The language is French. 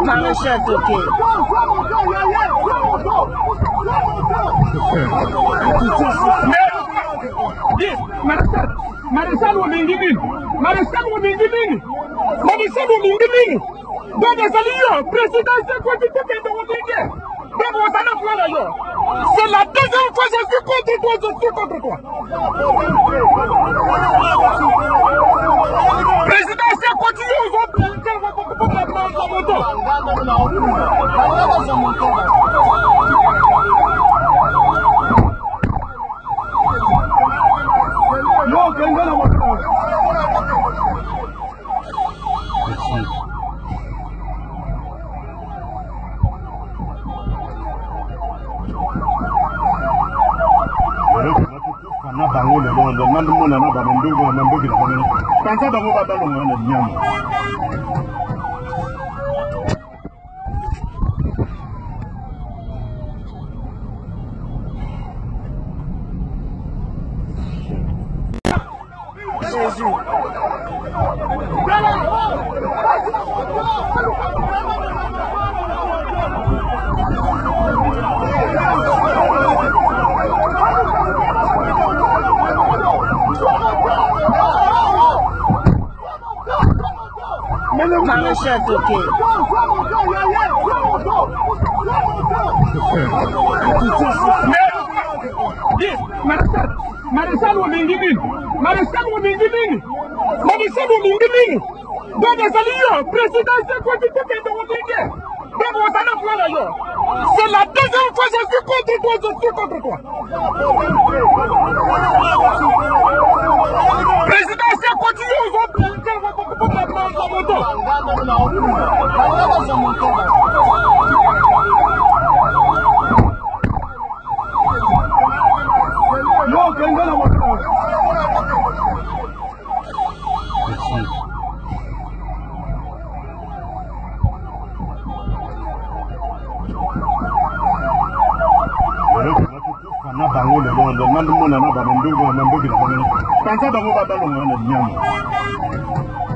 Maréchal Toké. Maréchal Wodingini. Maréchal Wodingini. Maréchal Wodingini. Donc les alliés, président, c'est quoi tu t'es de Wodingini? Donc on s'en a fait là. C'est la deuxième fois que je suis contre toi, je suis contre toi. Président, c'est continuer aux autres. Jésus. Maréchal Toké. Maréchal Wodingini. Maréchal Wodingini. Maréchal Wodingini. Donc les alliés, président, c'est quoi tu t'es de Wodingini? Donc on s'en a fait là. C'est la deuxième fois que je suis contre toi, je suis contre toi. Président, c'est continuer aux autres. Tansa bango batalo ngana nyama.